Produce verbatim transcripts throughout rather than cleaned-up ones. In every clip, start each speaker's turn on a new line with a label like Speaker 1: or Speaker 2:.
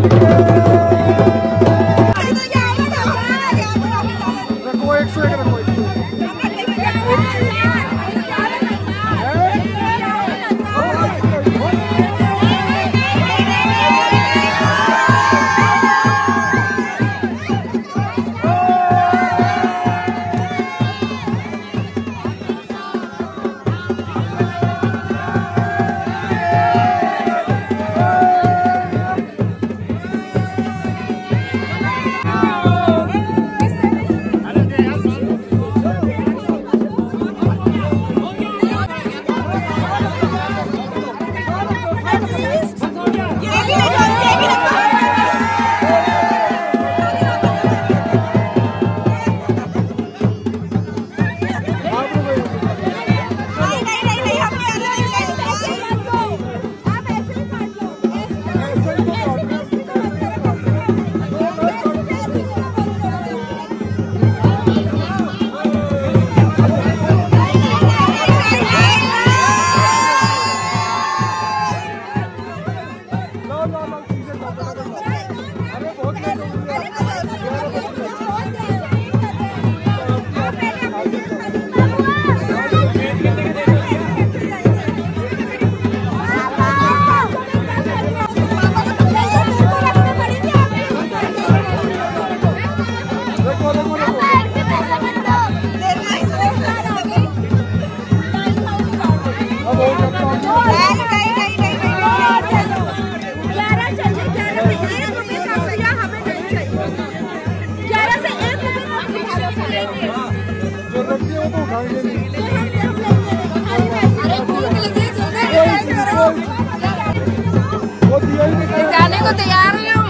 Speaker 1: जाने को तैयार हैं हम।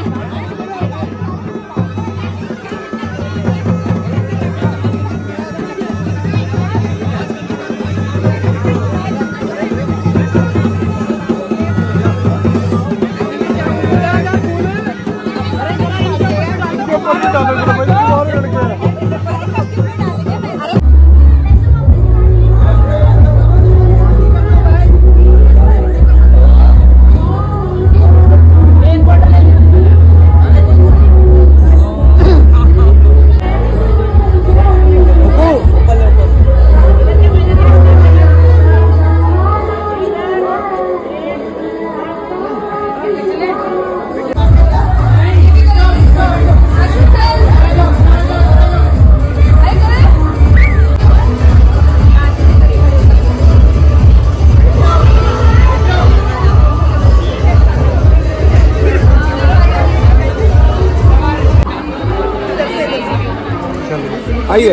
Speaker 2: आइए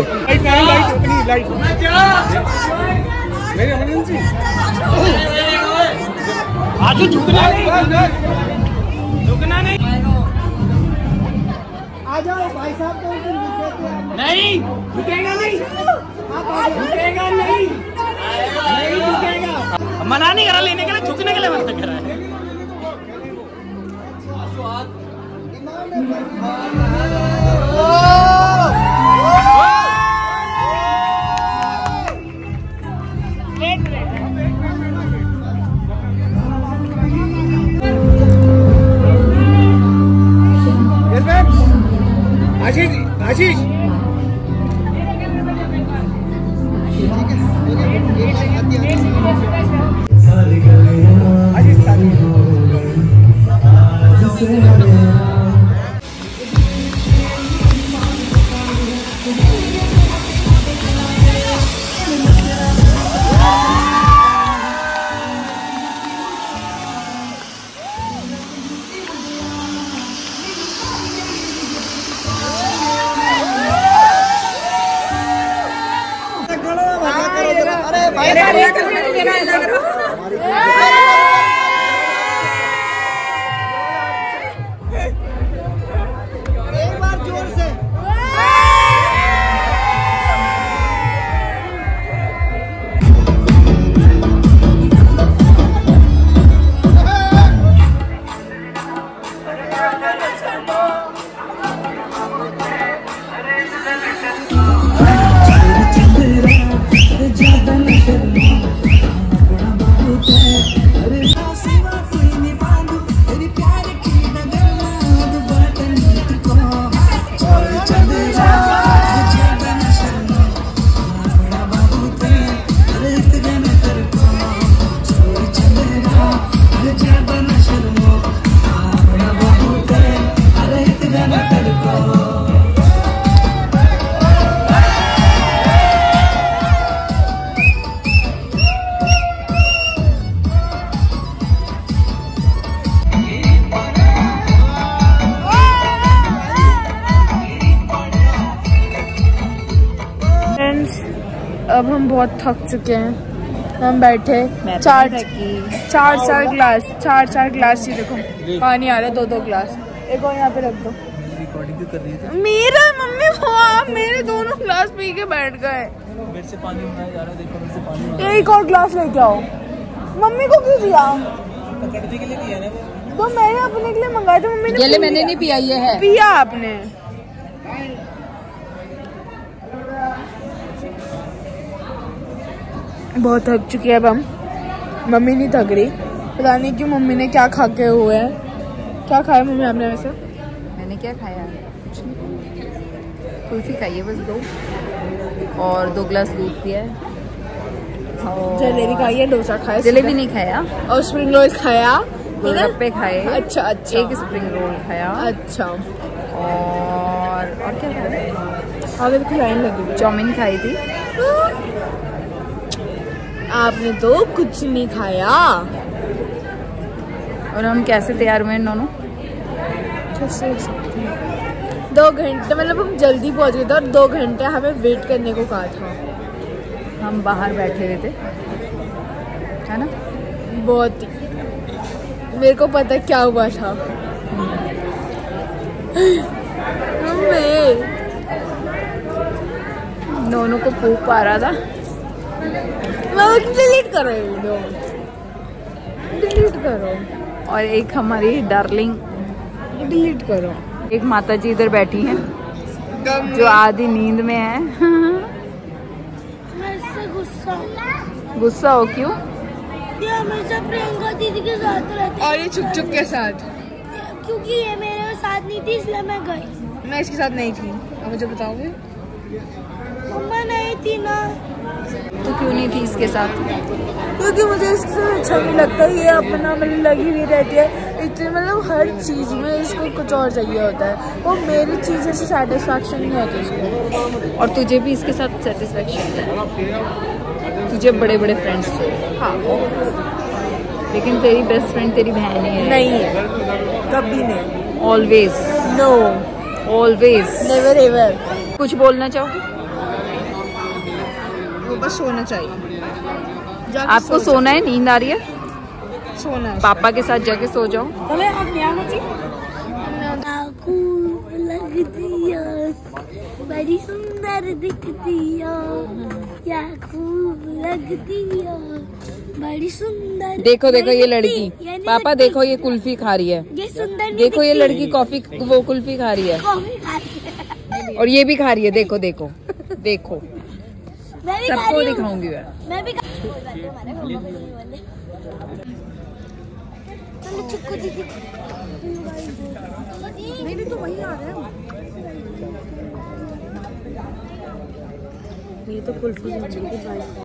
Speaker 2: आगे झुकना नहीं, झुकना नहीं। आ जाओ भाई साहब, तो नहीं झुकेगा, नहीं झुकेगा, नहीं नहीं झुकेगा। मना नहीं करा लेने के लिए, झुकने के लिए मना करा है। आशीष आशीष एक बार जोर से ज्यादा
Speaker 1: अब हम बहुत थक चुके हैं। हम बैठे चार चार चार ग्लास चार चार ग्लास ही देखो पानी आ रहा है, दो दो ग्लास। एक और यहाँ पे रख दो।
Speaker 2: रिकॉर्डिंग क्यों कर रही है?
Speaker 1: मेरा मम्मी वो आप मेरे दोनों ग्लास पी के बैठ गए।
Speaker 2: मेरे से पानी मंगाया जा रहा है, देखो मेरे से पानी मंगाया।
Speaker 1: एक और ग्लास लेके आओ। मम्मी को क्यों दिया?
Speaker 2: पकड़ने के लिए दिया ना वो।
Speaker 1: तो मैंने अपने के लिए मंगाया था, मम्मी ने
Speaker 3: मैंने नहीं पिया, ये है
Speaker 1: पिया आपने। बहुत थक चुकी है अब हम। मम्मी नहीं थक रही, पता नहीं क्यों। मम्मी ने क्या खा के हुए है। क्या खाया मम्मी आपने वैसे?
Speaker 3: मैंने क्या खाया? कुछ नहीं, कुल्फी खाई है बस दो, और दो ग्लास दूध पिया है।
Speaker 1: जलेबी खाई है, डोसा खाया।
Speaker 3: जलेबी नहीं खाया,
Speaker 1: और स्प्रिंग रोल खाया,
Speaker 3: गोलगप्पे खाए।
Speaker 1: अच्छा अच्छा।
Speaker 3: एक स्प्रिंग रोल खाया।
Speaker 1: अच्छा।
Speaker 3: और और क्या खाया?
Speaker 1: आगे तो लाइन लगी।
Speaker 3: चाउमीन खाई थी।
Speaker 1: आपने तो कुछ नहीं खाया।
Speaker 3: और हम कैसे तैयार हुए दोनों?
Speaker 1: कैसे हो सकते हैं? दो घंटे, मतलब हम जल्दी पहुंच गए थे और दो घंटे हमें वेट करने को कहा था।
Speaker 3: हम बाहर बैठे हुए थे, है ना?
Speaker 1: बहुत ही। मेरे को पता क्या हुआ था।
Speaker 3: दोनों को फूक आ रहा था।
Speaker 1: डिलीट करो ये वीडियो, डिलीट करो।
Speaker 3: और एक हमारी डार्लिंग,
Speaker 1: डिलीट करो।
Speaker 3: एक माता जी इधर बैठी हैं जो आधी नींद में है।
Speaker 4: गुस्सा
Speaker 3: गुस्सा हो क्यों?
Speaker 4: ये हमेशा प्रियंका दीदी के साथ रहती है
Speaker 1: और ये चुप चुप के साथ,
Speaker 4: क्योंकि ये मेरे साथ नहीं थी इसलिए मैं गई।
Speaker 1: मैं इसके साथ नहीं थी। अब मुझे बताओगे?
Speaker 4: मम्मा नहीं थी ना।
Speaker 3: तो क्यों नहीं थी इसके साथ?
Speaker 1: क्योंकि मुझे इसके साथ अच्छा नहीं लगता। ये अपना मतलब लगी हुई रहती है इतनी, मतलब हर चीज में इसको कुछ और चाहिए होता है। वो मेरी चीज़ से सेटिस्फैक्शन नहीं होती इसको।
Speaker 3: और तुझे भी इसके साथ सेटिस्फेक्शन है? तुझे बड़े बड़े फ्रेंड्स थे।
Speaker 1: हाँ,
Speaker 3: लेकिन तेरी बेस्ट फ्रेंड तेरी बहन ही है।
Speaker 1: नहीं है, कभी नहीं।
Speaker 3: Always
Speaker 1: no,
Speaker 3: always
Speaker 1: never ever.
Speaker 3: कुछ बोलना चाहोगे?
Speaker 1: वो बस सोना चाहिए।
Speaker 3: आपको सोना है? नींद आ रही है?
Speaker 1: सोना है।
Speaker 3: पापा के साथ जाके सो जाओ।
Speaker 1: चले आप नहीं आना चाहिए।
Speaker 4: लगती है, बड़ी सुंदर दिखती है, क्या खूब लगती है, बड़ी सुंदर।
Speaker 3: देखो देखो ये लड़की, पापा देखो ये कुल्फी खा रही है।
Speaker 4: ये सुंदर
Speaker 3: देखो ये लड़की कॉफी, वो कुल्फी खा रही है।
Speaker 4: कॉफी खा रही है।
Speaker 3: और ये भी खा रही है। देखो देखो देखो,
Speaker 4: मैं भी खा
Speaker 3: सबको
Speaker 4: रही हूँ।
Speaker 3: दिखाऊंगी मैं।
Speaker 4: मैं भी खा- चलो चिक्कू दीदी,
Speaker 1: नहीं नहीं तो वही आ रहा है। ये तो कुल्फी